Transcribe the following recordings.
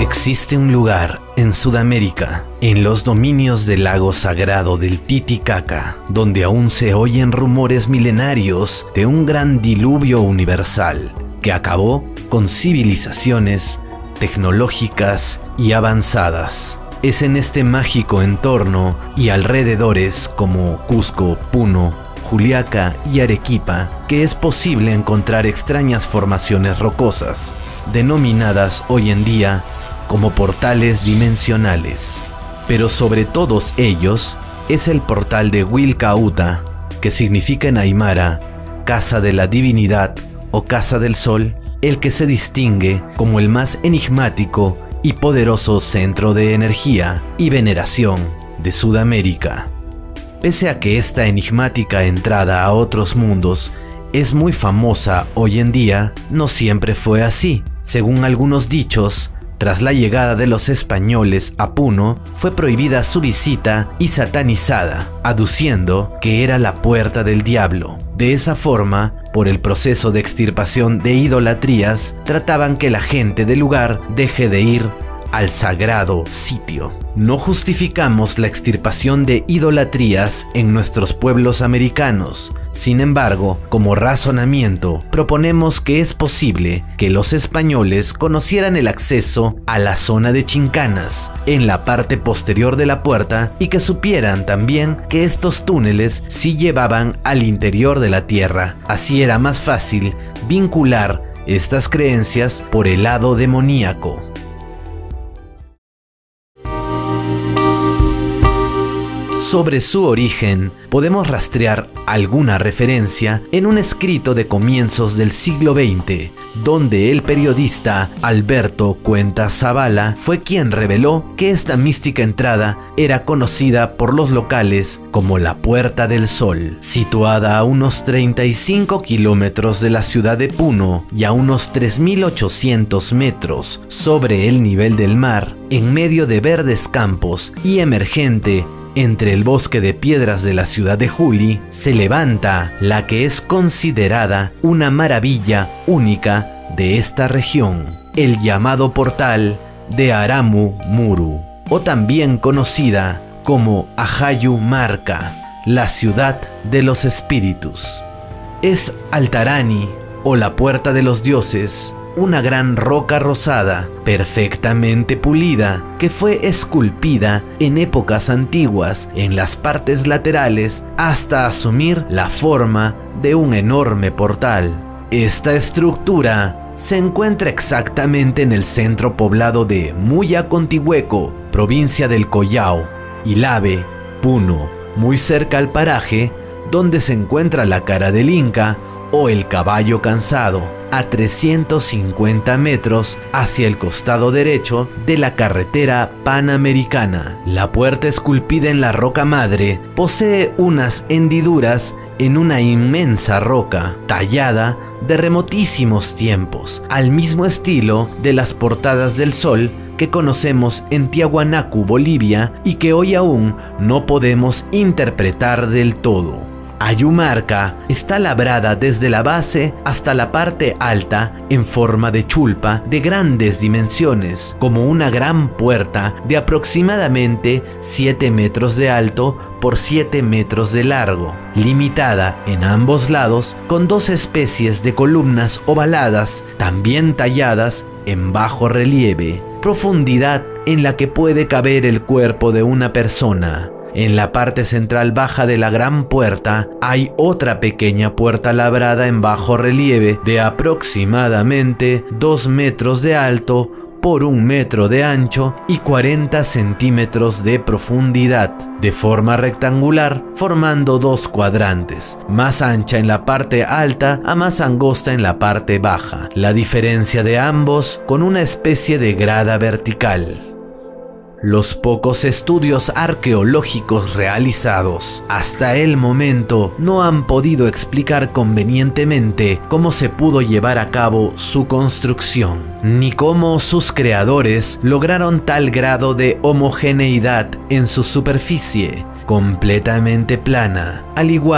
Existe un lugar en Sudamérica, en los dominios del lago sagrado del Titicaca, donde aún se oyen rumores milenarios de un gran diluvio universal que acabó con civilizaciones tecnológicas y avanzadas. Es en este mágico entorno y alrededores como Cusco, Puno, Juliaca y Arequipa que es posible encontrar extrañas formaciones rocosas, denominadas hoy en día como portales dimensionales. Pero sobre todos ellos es el portal de Wilcauta, que significa en aymara casa de la divinidad o casa del sol, el que se distingue como el más enigmático y poderoso centro de energía y veneración de Sudamérica. Pese a que esta enigmática entrada a otros mundos es muy famosa hoy en día, no siempre fue así. Según algunos dichos, tras la llegada de los españoles a Puno, fue prohibida su visita y satanizada, aduciendo que era la puerta del diablo. De esa forma, por el proceso de extirpación de idolatrías, trataban que la gente del lugar deje de ir al sagrado sitio. No justificamos la extirpación de idolatrías en nuestros pueblos americanos. Sin embargo, como razonamiento, proponemos que es posible que los españoles conocieran el acceso a la zona de Chincanas, en la parte posterior de la puerta, y que supieran también que estos túneles sí llevaban al interior de la tierra. Así era más fácil vincular estas creencias por el lado demoníaco. Sobre su origen, podemos rastrear alguna referencia en un escrito de comienzos del siglo XX, donde el periodista Alberto Cuenta Zavala fue quien reveló que esta mística entrada era conocida por los locales como la Puerta del Sol, situada a unos 35 kilómetros de la ciudad de Puno y a unos 3.800 metros sobre el nivel del mar, en medio de verdes campos y emergente entre el bosque de piedras de la ciudad de Juli, se levanta la que es considerada una maravilla única de esta región, el llamado portal de Aramu Muru, o también conocida como Ajayu Marca, la ciudad de los espíritus. Es Altarani, o la puerta de los dioses, una gran roca rosada, perfectamente pulida, que fue esculpida en épocas antiguas en las partes laterales hasta asumir la forma de un enorme portal. Esta estructura se encuentra exactamente en el centro poblado de Muyacontihueco, provincia del Collao, Ilave, Puno, muy cerca al paraje donde se encuentra la cara del Inca o el caballo cansado, a 350 metros hacia el costado derecho de la carretera panamericana. La puerta esculpida en la roca madre posee unas hendiduras en una inmensa roca tallada de remotísimos tiempos, al mismo estilo de las portadas del sol que conocemos en Tiahuanacu, Bolivia, y que hoy aún no podemos interpretar del todo. Ayumarca está labrada desde la base hasta la parte alta en forma de chulpa de grandes dimensiones, como una gran puerta de aproximadamente 7 metros de alto por 7 metros de largo, limitada en ambos lados con dos especies de columnas ovaladas, también talladas en bajo relieve, profundidad en la que puede caber el cuerpo de una persona. En la parte central baja de la gran puerta hay otra pequeña puerta labrada en bajo relieve de aproximadamente 2 metros de alto por 1 metro de ancho y 40 centímetros de profundidad, de forma rectangular, formando dos cuadrantes, más ancha en la parte alta a más angosta en la parte baja, la diferencia de ambos con una especie de grada vertical. Los pocos estudios arqueológicos realizados hasta el momento no han podido explicar convenientemente cómo se pudo llevar a cabo su construcción, ni cómo sus creadores lograron tal grado de homogeneidad en su superficie, completamente plana, al igual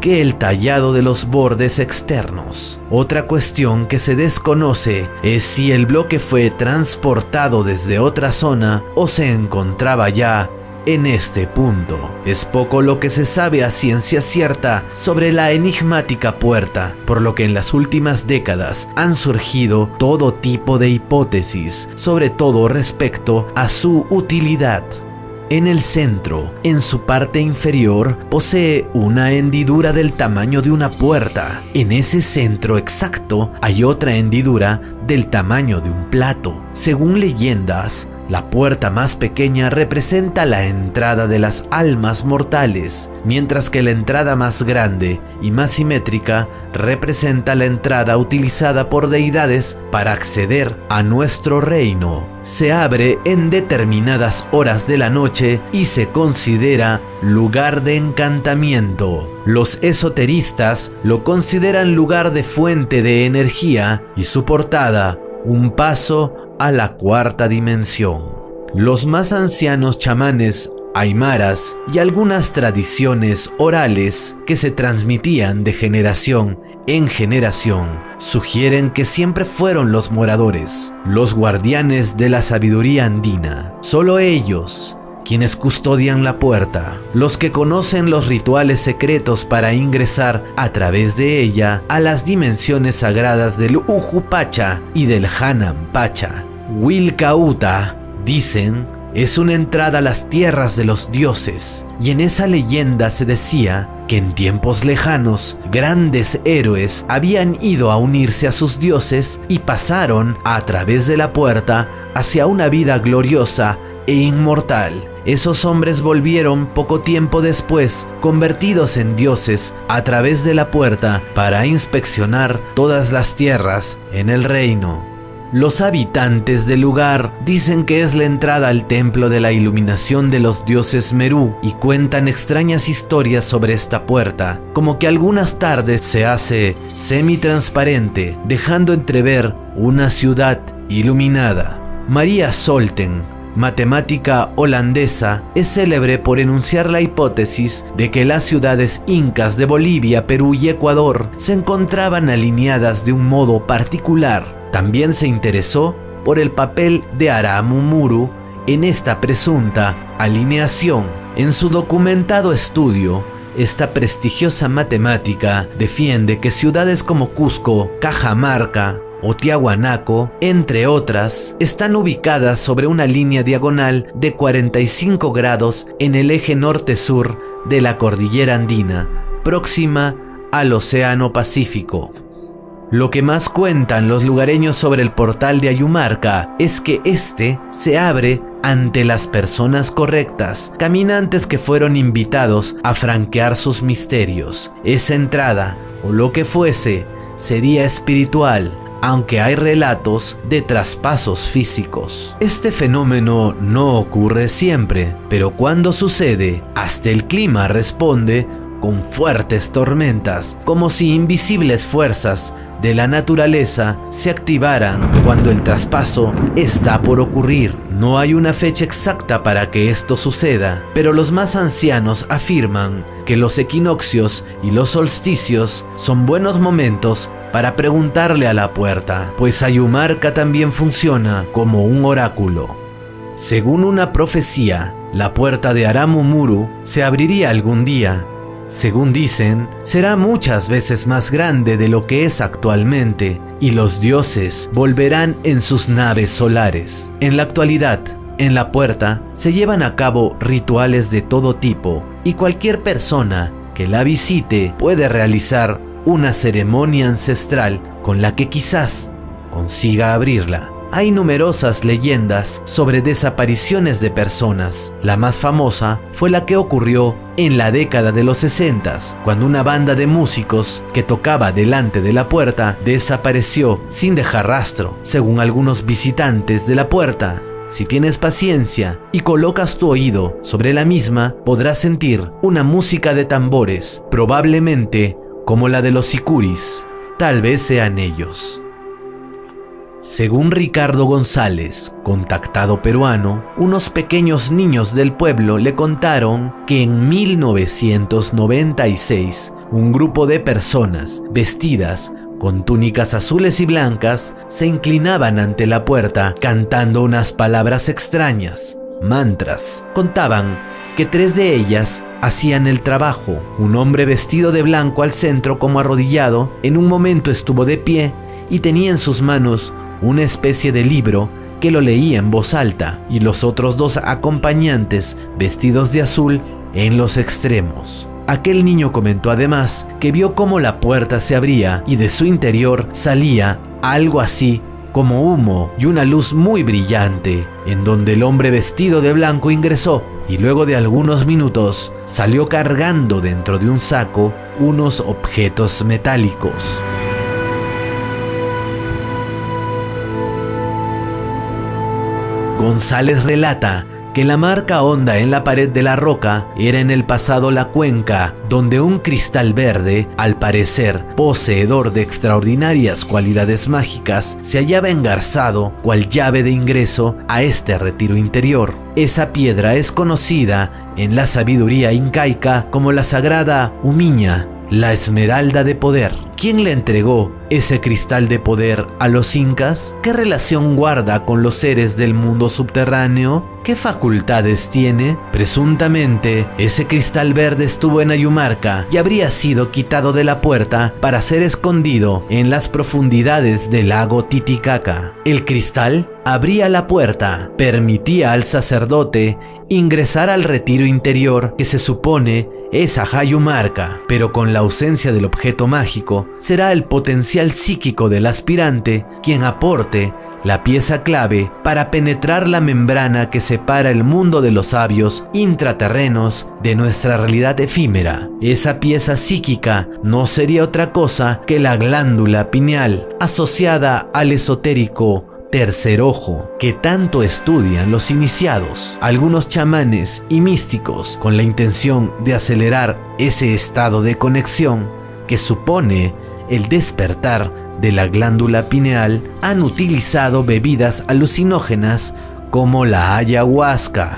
que el tallado de los bordes externos. Otra cuestión que se desconoce es si el bloque fue transportado desde otra zona o se encontraba ya en este punto. Es poco lo que se sabe a ciencia cierta sobre la enigmática puerta, por lo que en las últimas décadas han surgido todo tipo de hipótesis, sobre todo respecto a su utilidad. En el centro, en su parte inferior, posee una hendidura del tamaño de una puerta. En ese centro exacto hay otra hendidura del tamaño de un plato. Según leyendas, la puerta más pequeña representa la entrada de las almas mortales, mientras que la entrada más grande y más simétrica representa la entrada utilizada por deidades para acceder a nuestro reino. Se abre en determinadas horas de la noche y se considera lugar de encantamiento. Los esoteristas lo consideran lugar de fuente de energía y su portada un paso a la cuarta dimensión. Los más ancianos chamanes aymaras y algunas tradiciones orales que se transmitían de generación en generación sugieren que siempre fueron los moradores, los guardianes de la sabiduría andina. Solo ellos, quienes custodian la puerta, los que conocen los rituales secretos para ingresar a través de ella a las dimensiones sagradas del Ujupacha y del Hanampacha. Wilcauta, dicen, es una entrada a las tierras de los dioses, y en esa leyenda se decía que en tiempos lejanos grandes héroes habían ido a unirse a sus dioses y pasaron a través de la puerta hacia una vida gloriosa e inmortal. Esos hombres volvieron poco tiempo después, convertidos en dioses, a través de la puerta para inspeccionar todas las tierras en el reino. Los habitantes del lugar dicen que es la entrada al templo de la iluminación de los dioses Merú y cuentan extrañas historias sobre esta puerta, como que algunas tardes se hace semitransparente, dejando entrever una ciudad iluminada. María Solten, matemática holandesa, es célebre por enunciar la hipótesis de que las ciudades incas de Bolivia, Perú y Ecuador se encontraban alineadas de un modo particular. También se interesó por el papel de Aramumuru en esta presunta alineación. En su documentado estudio, esta prestigiosa matemática defiende que ciudades como Cusco, Cajamarca o Tiahuanaco, entre otras, están ubicadas sobre una línea diagonal de 45 grados en el eje norte-sur de la cordillera andina, próxima al Océano Pacífico. Lo que más cuentan los lugareños sobre el portal de Ayumarca es que este se abre ante las personas correctas, caminantes que fueron invitados a franquear sus misterios. Esa entrada, o lo que fuese, sería espiritual, aunque hay relatos de traspasos físicos. Este fenómeno no ocurre siempre, pero cuando sucede, hasta el clima responde con fuertes tormentas, como si invisibles fuerzas de la naturaleza se activaran cuando el traspaso está por ocurrir. No hay una fecha exacta para que esto suceda, pero los más ancianos afirman que los equinoccios y los solsticios son buenos momentos para preguntarle a la puerta, pues Ayumarca también funciona como un oráculo. Según una profecía, la puerta de Aramumuru se abriría algún día. Según dicen, será muchas veces más grande de lo que es actualmente, y los dioses volverán en sus naves solares. En la actualidad, en la puerta se llevan a cabo rituales de todo tipo, y cualquier persona que la visite puede realizar una ceremonia ancestral con la que quizás consiga abrirla. Hay numerosas leyendas sobre desapariciones de personas. La más famosa fue la que ocurrió en la década de los 60, cuando una banda de músicos que tocaba delante de la puerta desapareció sin dejar rastro. Según algunos visitantes de la puerta, si tienes paciencia y colocas tu oído sobre la misma, podrás sentir una música de tambores, probablemente como la de los sicuris. Tal vez sean ellos. Según Ricardo González, contactado peruano, unos pequeños niños del pueblo le contaron que en 1996, un grupo de personas vestidas con túnicas azules y blancas se inclinaban ante la puerta cantando unas palabras extrañas, mantras. Contaban que 3 de ellas hacían el trabajo. Un hombre vestido de blanco al centro, como arrodillado, en un momento estuvo de pie y tenía en sus manos una especie de libro que lo leía en voz alta, y los otros 2 acompañantes vestidos de azul en los extremos. Aquel niño comentó además que vio cómo la puerta se abría y de su interior salía algo así como humo y una luz muy brillante, en donde el hombre vestido de blanco ingresó y luego de algunos minutos salió cargando dentro de un saco unos objetos metálicos. González relata que la marca honda en la pared de la roca era en el pasado la cuenca donde un cristal verde, al parecer poseedor de extraordinarias cualidades mágicas, se hallaba engarzado cual llave de ingreso a este retiro interior. Esa piedra es conocida en la sabiduría incaica como la sagrada Umiña, la esmeralda de poder. ¿Quién le entregó ese cristal de poder a los incas? ¿Qué relación guarda con los seres del mundo subterráneo? ¿Qué facultades tiene? Presuntamente, ese cristal verde estuvo en Ayumarca y habría sido quitado de la puerta para ser escondido en las profundidades del lago Titicaca. El cristal abría la puerta, permitía al sacerdote ingresar al retiro interior que se supone es a Ayumarca, pero con la ausencia del objeto mágico, será el potencial psíquico del aspirante quien aporte la pieza clave para penetrar la membrana que separa el mundo de los sabios intraterrenos de nuestra realidad efímera. Esa pieza psíquica no sería otra cosa que la glándula pineal, asociada al esotérico tercer ojo, que tanto estudian los iniciados, algunos chamanes y místicos, con la intención de acelerar ese estado de conexión que supone el despertar de la glándula pineal. Han utilizado bebidas alucinógenas como la ayahuasca.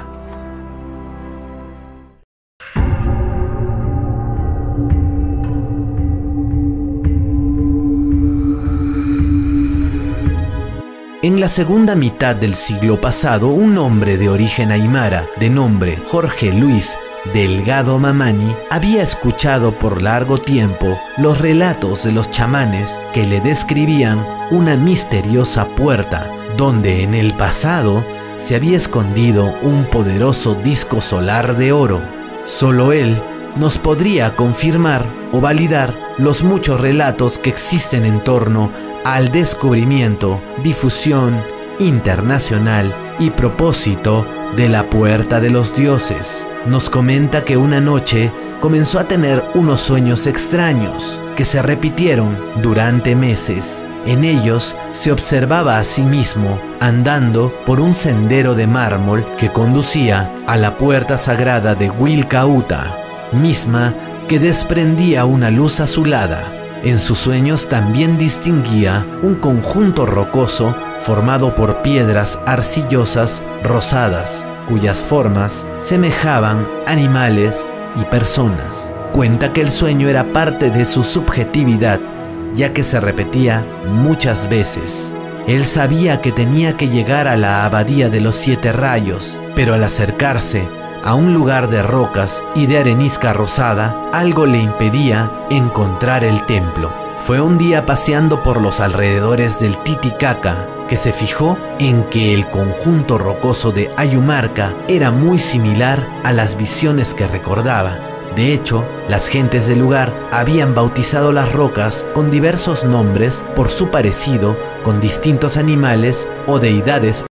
En la segunda mitad del siglo pasado, un hombre de origen aymara, de nombre Jorge Luis Delgado Mamani, había escuchado por largo tiempo los relatos de los chamanes que le describían una misteriosa puerta donde en el pasado se había escondido un poderoso disco solar de oro. Solo él nos podría confirmar o validar los muchos relatos que existen en torno al descubrimiento, difusión internacional y propósito de la Puerta de los Dioses. Nos comenta que una noche comenzó a tener unos sueños extraños que se repitieron durante meses. En ellos se observaba a sí mismo andando por un sendero de mármol que conducía a la puerta sagrada de Wilcauta, misma que desprendía una luz azulada. En sus sueños también distinguía un conjunto rocoso formado por piedras arcillosas rosadas, cuyas formas semejaban animales y personas. Cuenta que el sueño era parte de su subjetividad, ya que se repetía muchas veces. Él sabía que tenía que llegar a la abadía de los 7 rayos, pero al acercarse a un lugar de rocas y de arenisca rosada, algo le impedía encontrar el templo. Fue un día paseando por los alrededores del Titicaca que se fijó en que el conjunto rocoso de Ayumarca era muy similar a las visiones que recordaba. De hecho, las gentes del lugar habían bautizado las rocas con diversos nombres por su parecido con distintos animales o deidades